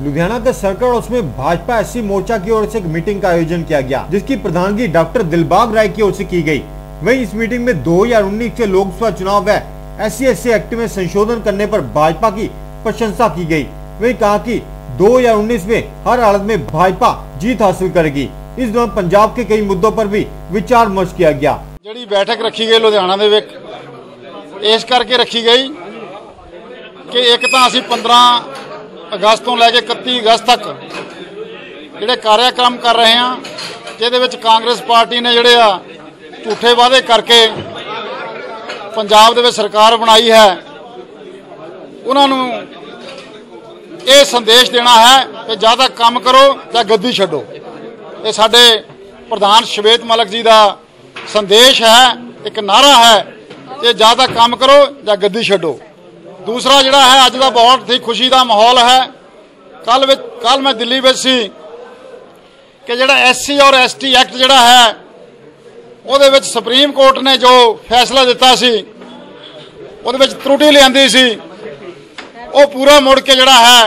लुधियाना के circle house में Bhajpa SC मोर्चा की ओर से एक मीटिंग का आयोजन किया गया, जिसकी प्रधानगी डॉक्टर दिलबाग राय की ओर से की गई। वहीं इस मीटिंग में 2019 के लोकसभा चुनाव व SC/ST एक्ट में संशोधन करने पर भाजपा की प्रशंसा की गई। वहीं कहा कि 2019 में हर हालत में भाजपा जीत हासिल करेगी। इस दौरान पंजाब के कई मुद्दों पर भी विचार विमर्श किया गया। ਜਿਹੜੀ बैठक रखी गई लुधियाना ਦੇ ਵਿੱਚ ਇਸ ਕਰਕੇ ਰੱਖੀ ਗਈ कि एक तो ਅਸੀਂ 15 अगस्त ਤੋਂ ਲੈ ਕੇ 31 अगस्त तक ਜਿਹੜੇ कार्यक्रम कर रहे हैं, ਜਿਹਦੇ ਵਿੱਚ कांग्रेस पार्टी ने ਜਿਹੜੇ ਆ झूठे वादे करके पंजाब ਦੇ ਵਿੱਚ सरकार बनाई है, उन्होंने ये संदेश देना है कि ज़्यादा काम करो या गद्दी छड्डो। ये साडे प्रधान शवेत मलिक जी का संदेश है, एक नारा है कि ज़्यादा काम करो या गद्दी छड्डो। दूसरा जिहड़ा है अज का बहुत ही खुशी का माहौल है। कल मैं दिल्ली में सी कि जिहड़ा SC और ST एक्ट जिहड़ा है ਉਹਦੇ ਵਿੱਚ सुप्रीम कोर्ट ने जो फैसला दिता सी ਉਹਦੇ ਵਿੱਚ त्रुटि लियांदी सी, वो पूरा मुड़ के जिहड़ा है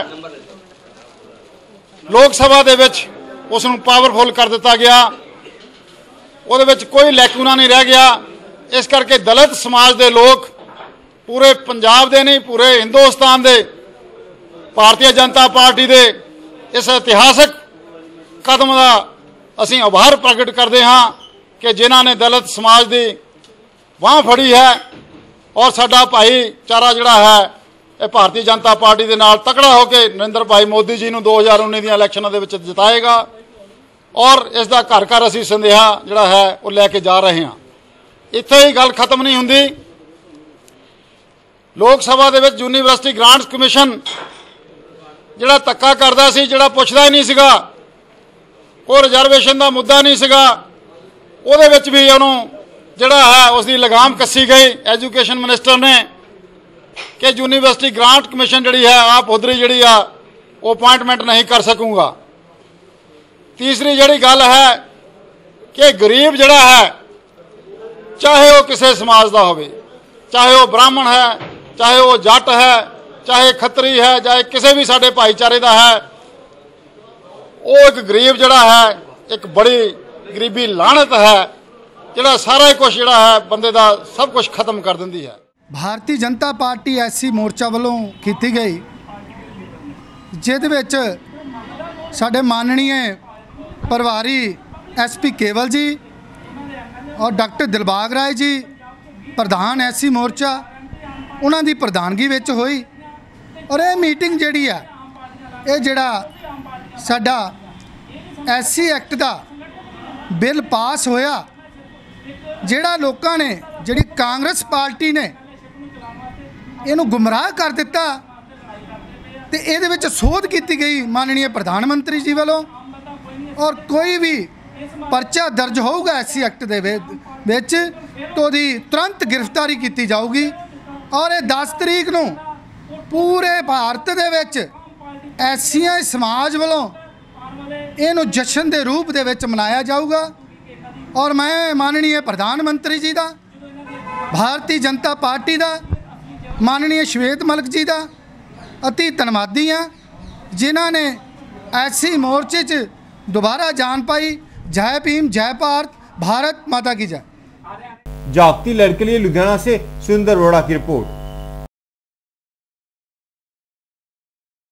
लोक सभा दे विच उस नूं पावरफुल कर दिता गया। ਉਹਦੇ ਵਿੱਚ कोई लैकूना नहीं रह गया। इस करके दलित समाज के लोग पूरे पंजाब दे नहीं पूरे हिंदुस्तान दे भारतीय जनता पार्टी दे इस इतिहासक कदम का असीं आभार प्रगट करते हाँ कि जिन्हां ने दलित समाज की बांह फड़ी है और साडा भाईचारा जिहड़ा है ये भारतीय जनता पार्टी के नाल तकड़ा होकर नरेंद्र भाई मोदी जी नूं 2019 दी इलैक्शनां दे विच जिताएगा और इसका घर घर असीं संदेहा जिहड़ा है वो लैके जा रहे हैं। इत्थे ही गल खत्म नहीं हुंदी। लोक सभा दे विच यूनीवर्सिटी ग्रांट्स कमिशन जिहड़ा धक्का करदा सी, जिहड़ा पुछदा ही नहीं सीगा, कोई रिजर्वेशन का मुद्दा नहीं सीगा, ਉਹਦੇ ਵਿੱਚ भी ਉਹਨੂੰ ਜਿਹੜਾ है उसकी लगाम कसी गई एजुकेशन मिनिस्टर ने कि यूनीवर्सिटी ग्रांट कमिशन जी है आप उधरी जी वो अपॉइंटमेंट नहीं कर सकूँगा। तीसरी जी गल है कि गरीब जड़ा है चाहे वो किसी समाज का हो, चाहे वो ब्राह्मण है, चाहे वो जट है, चाहे खत्तरी है, चाहे किसी भी साडे भाईचारे का है, वो एक गरीब जड़ा है एक बड़ी गरीबी लानत है जिहड़ा सारा कुछ जिहड़ा है बंदे दा सब कुछ खत्म कर दिंदी है। भारतीय जनता पार्टी SC मोर्चा वालों की गई जिहदे विच साडे माननीय प्रभारी SP केवल जी और डॉक्टर दिलबाग राय जी प्रधान SC मोर्चा उन्हां दी प्रधानगी विच होई और ये मीटिंग जिहड़ी है ये जिहड़ा साडा SC एक्ट दा बिल पास होया, जिहड़ा लोकां ने जिहड़ी कांग्रेस पार्टी ने इहनूं गुमराह कर दिता ते इहदे विच सोध कीती गई माननीय प्रधानमंत्री जी वालों और कोई भी परचा दर्ज होगा SC एक्ट दे विच तो दी तुरंत गिरफ्तारी की जाऊगी और ये 10 तरीक नूं पूरे भारत दे विच SC समाज वालों इनू जश्न के रूप दे विच मनाया जाऊगा। और मैं माननीय प्रधानमंत्री जी का, भारतीय जनता पार्टी का, माननीय शवेत मलिक जी का अति धन्नवादी हाँ जिन्हों ने SC मोर्चे च दोबारा जान पाई। जय भीम, जय भारत, भारत माता की जय। जागती लहर के लिए लुधियाना से सुंदर अरोड़ा की रिपोर्ट।